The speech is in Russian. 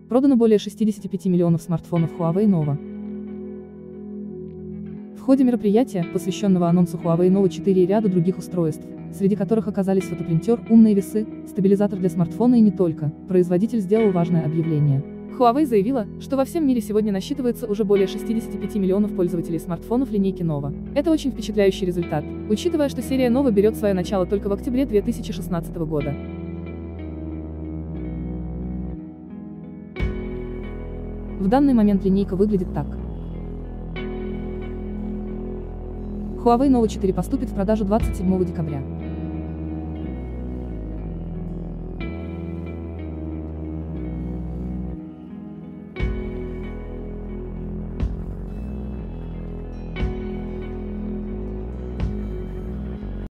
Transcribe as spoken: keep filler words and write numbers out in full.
Продано более шестидесяти пяти миллионов смартфонов Huawei Nova. В ходе мероприятия, посвященного анонсу Huawei Nova четыре и ряду других устройств, среди которых оказались фотопринтер, умные весы, стабилизатор для смартфона и не только, производитель сделал важное объявление. Huawei заявила, что во всем мире сегодня насчитывается уже более шестидесяти пяти миллионов пользователей смартфонов линейки Nova. Это очень впечатляющий результат, учитывая, что серия Nova берет свое начало только в октябре две тысячи шестнадцатого года. В данный момент линейка выглядит так. Huawei Nova четыре поступит в продажу двадцать седьмого декабря.